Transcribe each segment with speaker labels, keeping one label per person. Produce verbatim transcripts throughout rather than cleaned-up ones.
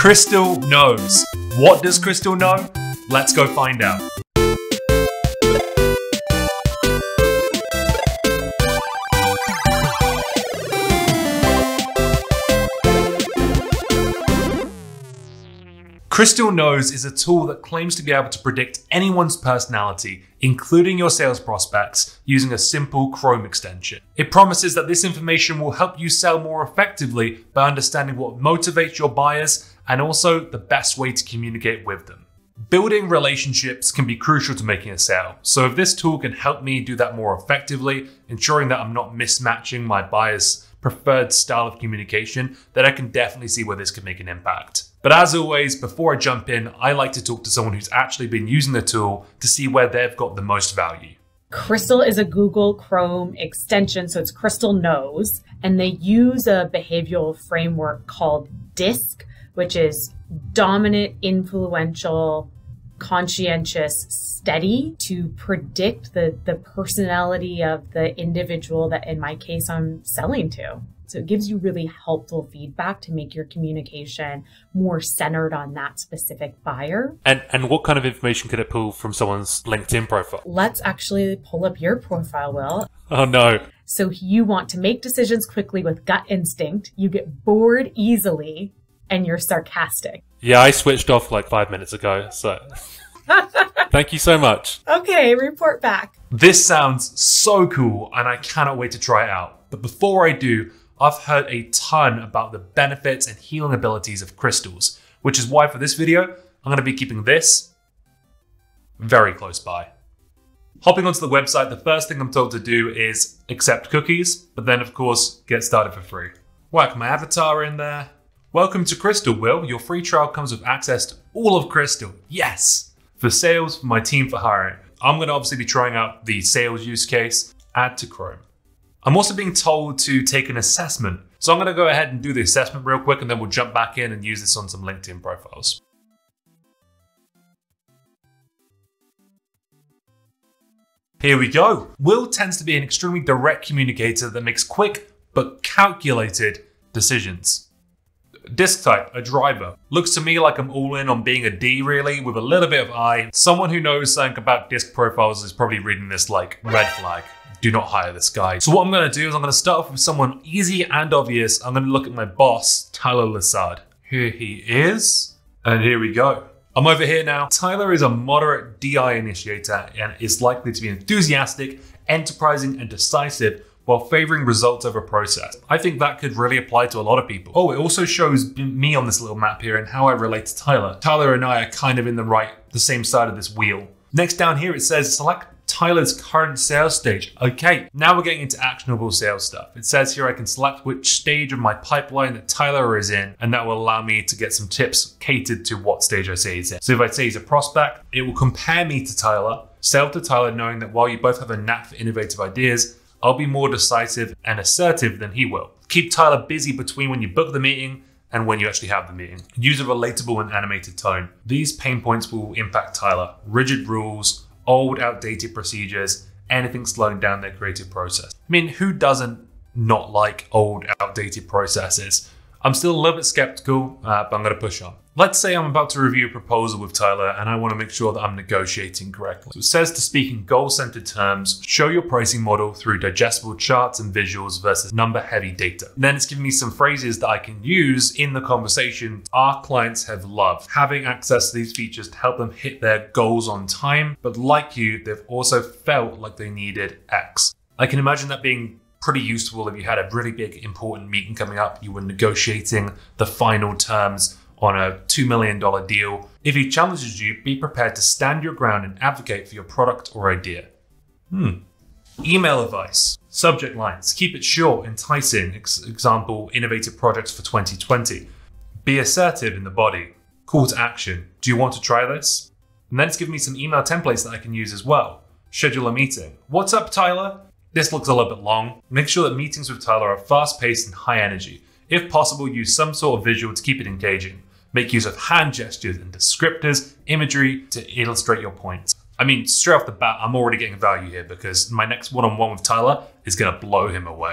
Speaker 1: Crystal knows. What does Crystal know? Let's go find out. Crystal Knows is a tool that claims to be able to predict anyone's personality, including your sales prospects, using a simple Chrome extension. It promises that this information will help you sell more effectively by understanding what motivates your buyers and also the best way to communicate with them. Building relationships can be crucial to making a sale, so if this tool can help me do that more effectively, ensuring that I'm not mismatching my buyers' preferred style of communication, then I can definitely see where this could make an impact. But as always, before I jump in, I like to talk to someone who's actually been using the tool to see where they've got the most value.
Speaker 2: Crystal is a Google Chrome extension, so it's Crystal Knows, and they use a behavioral framework called DISC, which is dominant, influential, conscientious, steady, to predict the, the personality of the individual that, in my case, I'm selling to. So it gives you really helpful feedback to make your communication more centered on that specific buyer.
Speaker 1: And and what kind of information could it pull from someone's LinkedIn profile?
Speaker 2: Let's actually pull up your profile, Will.
Speaker 1: Oh no.
Speaker 2: So you want to make decisions quickly with gut instinct, you get bored easily, and you're sarcastic.
Speaker 1: Yeah, I switched off like five minutes ago, so thank you so much.
Speaker 2: Okay, report back.
Speaker 1: This sounds so cool, and I cannot wait to try it out. But before I do, I've heard a ton about the benefits and healing abilities of crystals, which is why for this video, I'm going to be keeping this very close by. Hopping onto the website, the first thing I'm told to do is accept cookies, but then of course, get started for free. Whack my avatar in there. Welcome to Crystal, Will. Your free trial comes with access to all of Crystal. Yes! For sales, for my team for hiring. I'm going to obviously be trying out the sales use case, add to Chrome. I'm also being told to take an assessment. So I'm going to go ahead and do the assessment real quick, and then we'll jump back in and use this on some LinkedIn profiles. Here we go. Will tends to be an extremely direct communicator that makes quick but calculated decisions. Disc type, a driver. Looks to me like I'm all in on being a D really, with a little bit of I. Someone who knows something about disc profiles is probably reading this like red flag. Do not hire this guy. So what I'm going to do is I'm going to start off with someone easy and obvious. I'm going to look at my boss, Tyler Lassard. Here he is. And here we go. I'm over here now. Tyler is a moderate D I initiator and is likely to be enthusiastic, enterprising, and decisive while favoring results over process. I think that could really apply to a lot of people. Oh, it also shows me on this little map here and how I relate to Tyler. Tyler and I are kind of in the right, the same side of this wheel. Next down here, it says select Tyler's current sales stage. Okay, now we're getting into actionable sales stuff. It says here I can select which stage of my pipeline that Tyler is in, and that will allow me to get some tips catered to what stage I say he's in. So if I say he's a prospect, it will compare me to Tyler, sell to Tyler knowing that while you both have a knack for innovative ideas, I'll be more decisive and assertive than he will. Keep Tyler busy between when you book the meeting and when you actually have the meeting. Use a relatable and animated tone. These pain points will impact Tyler. Rigid rules, old, outdated procedures, anything slowing down their creative process. I mean, who doesn't not like old, outdated processes? I'm still a little bit skeptical, uh, but I'm going to push on. Let's say I'm about to review a proposal with Tyler and I want to make sure that I'm negotiating correctly. So it says to speak in goal-centered terms, show your pricing model through digestible charts and visuals versus number-heavy data. And then it's giving me some phrases that I can use in the conversation. Our clients have loved having access to these features to help them hit their goals on time, but like you, they've also felt like they needed X. I can imagine that being pretty useful if you had a really big important meeting coming up, you were negotiating the final terms on a two million dollar deal. If he challenges you, be prepared to stand your ground and advocate for your product or idea. Hmm. Email advice. Subject lines. Keep it short, enticing. Ex example, innovative projects for twenty twenty. Be assertive in the body. Call to action. Do you want to try this? And then it's giving me some email templates that I can use as well. Schedule a meeting. What's up, Tyler? This looks a little bit long. Make sure that meetings with Tyler are fast-paced and high energy. If possible, use some sort of visual to keep it engaging. Make use of hand gestures and descriptors, imagery to illustrate your points. I mean, straight off the bat, I'm already getting value here because my next one-on-one with Tyler is gonna blow him away.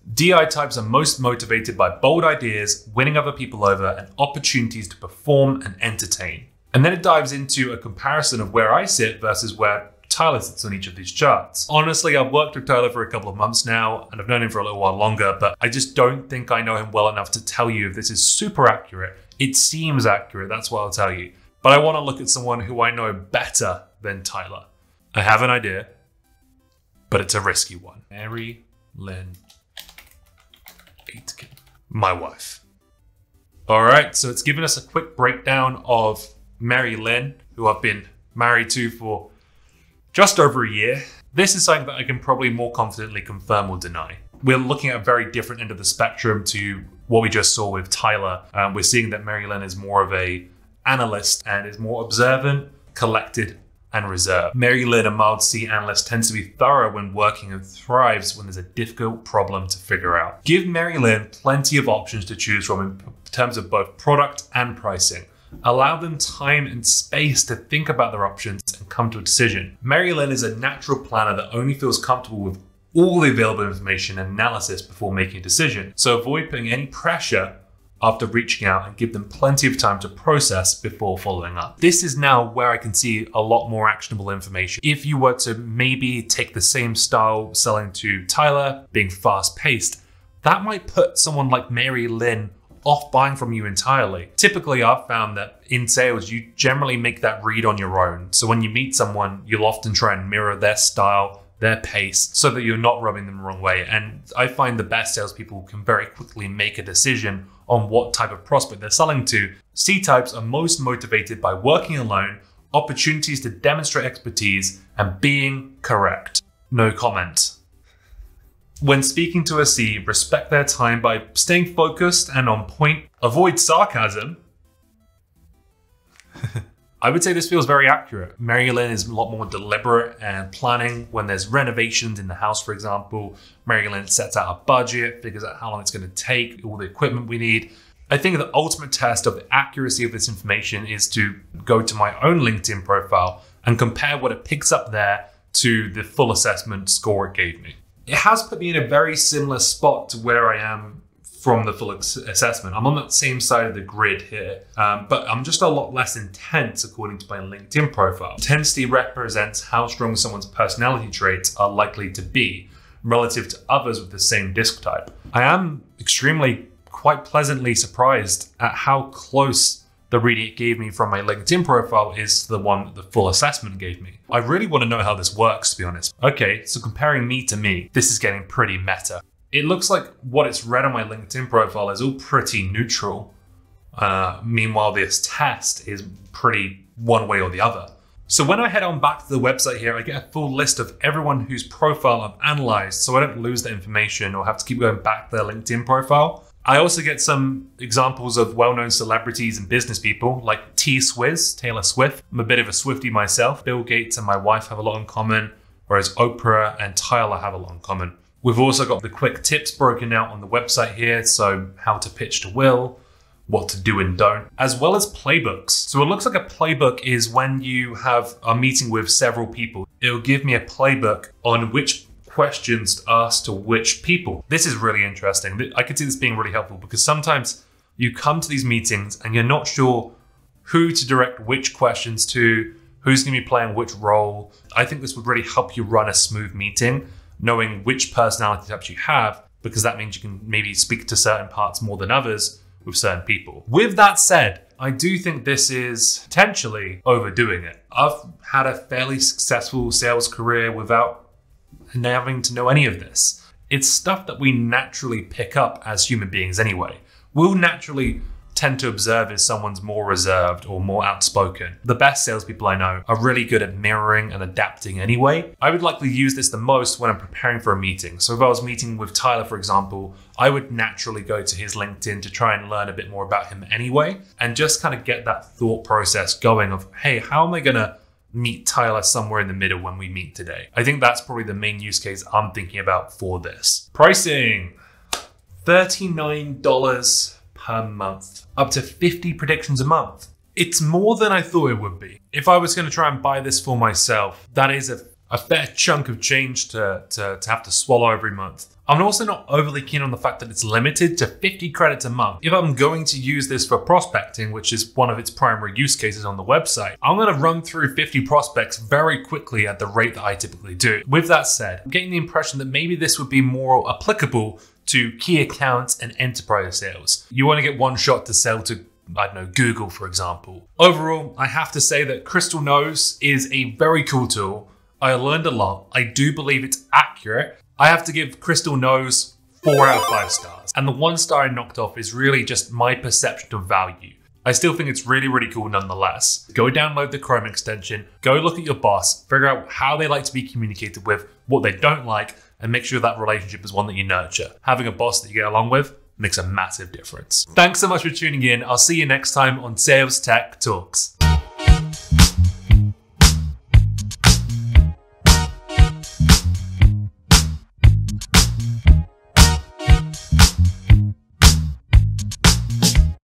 Speaker 1: D I types are most motivated by bold ideas, winning other people over, and opportunities to perform and entertain. And then it dives into a comparison of where I sit versus where Tyler sits on each of these charts. Honestly, I've worked with Tyler for a couple of months now, and I've known him for a little while longer, but I just don't think I know him well enough to tell you if this is super accurate. It seems accurate, that's what I'll tell you. But I want to look at someone who I know better than Tyler. I have an idea, but it's a risky one. Mary Lynn Aitken, my wife. All right, so it's given us a quick breakdown of Mary Lynn, who I've been married to for just over a year. This is something that I can probably more confidently confirm or deny. We're looking at a very different end of the spectrum to what we just saw with Tyler. Um, we're seeing that Mary Lynn is more of a analyst and is more observant, collected, and reserved. Mary Lynn, a mild C analyst, tends to be thorough when working and thrives when there's a difficult problem to figure out. Give Mary Lynn plenty of options to choose from in terms of both product and pricing. Allow them time and space to think about their options and come to a decision. Mary Lynn is a natural planner that only feels comfortable with all the available information and analysis before making a decision. So avoid putting any pressure after reaching out and give them plenty of time to process before following up. This is now where I can see a lot more actionable information. If you were to maybe take the same style selling to Tyler, being fast paced, that might put someone like Mary Lynn off buying from you entirely. Typically, I've found that in sales, you generally make that read on your own. So when you meet someone, you'll often try and mirror their style, their pace, so that you're not rubbing them the wrong way. And I find the best salespeople can very quickly make a decision on what type of prospect they're selling to. C-types are most motivated by working alone, opportunities to demonstrate expertise, and being correct. No comment. When speaking to a C, respect their time by staying focused and on point. Avoid sarcasm. I would say this feels very accurate. Mary Lynn is a lot more deliberate and planning when there's renovations in the house, for example. Mary Lynn sets out a budget, figures out how long it's going to take, all the equipment we need. I think the ultimate test of the accuracy of this information is to go to my own LinkedIn profile and compare what it picks up there to the full assessment score it gave me. It has put me in a very similar spot to where I am from the full assessment. I'm on that same side of the grid here, um, but I'm just a lot less intense according to my LinkedIn profile. Intensity represents how strong someone's personality traits are likely to be relative to others with the same disc type. I am extremely, quite pleasantly surprised at how close the reading it gave me from my LinkedIn profile is to the one that the full assessment gave me. I really want to know how this works, to be honest. Okay, so comparing me to me, this is getting pretty meta. It looks like what it's read on my LinkedIn profile is all pretty neutral. Uh, meanwhile, this test is pretty one way or the other. So when I head on back to the website here, I get a full list of everyone whose profile I've analyzed so I don't lose the information or have to keep going back to their LinkedIn profile. I also get some examples of well-known celebrities and business people like T-Swizz, Taylor Swift. I'm a bit of a Swiftie myself. Bill Gates and my wife have a lot in common, whereas Oprah and Tyler have a lot in common. We've also got the quick tips broken out on the website here, so how to pitch to Will, what to do and don't, as well as playbooks. So it looks like a playbook is when you have a meeting with several people. It'll give me a playbook on which questions to ask to which people. This is really interesting. I could see this being really helpful because sometimes you come to these meetings and you're not sure who to direct which questions to, who's going to be playing which role. I think this would really help you run a smooth meeting, knowing which personality types you have, because that means you can maybe speak to certain parts more than others with certain people. With that said, I do think this is potentially overdoing it. I've had a fairly successful sales career without having to know any of this. It's stuff that we naturally pick up as human beings anyway. We'll naturally tend to observe if someone's more reserved or more outspoken. The best salespeople I know are really good at mirroring and adapting anyway. I would likely use this the most when I'm preparing for a meeting. So if I was meeting with Tyler, for example, I would naturally go to his LinkedIn to try and learn a bit more about him anyway, and just kind of get that thought process going of, hey, how am I gonna meet Tyler somewhere in the middle when we meet today? I think that's probably the main use case I'm thinking about for this. Pricing, thirty-nine dollars per month, up to fifty predictions a month. It's more than I thought it would be. If I was going to try and buy this for myself, that is a a fair chunk of change to, to, to have to swallow every month. I'm also not overly keen on the fact that it's limited to fifty credits a month. If I'm going to use this for prospecting, which is one of its primary use cases on the website, I'm going to run through fifty prospects very quickly at the rate that I typically do. With that said, I'm getting the impression that maybe this would be more applicable to key accounts and enterprise sales. You want to get one shot to sell to, I don't know, Google, for example. Overall, I have to say that Crystal Knows is a very cool tool. I learned a lot. I do believe it's accurate. I have to give Crystal Knows four out of five stars. And the one star I knocked off is really just my perception of value. I still think it's really, really cool nonetheless. Go download the Chrome extension, go look at your boss, figure out how they like to be communicated with, what they don't like, and make sure that relationship is one that you nurture. Having a boss that you get along with makes a massive difference. Thanks so much for tuning in. I'll see you next time on Sales Tech Talks.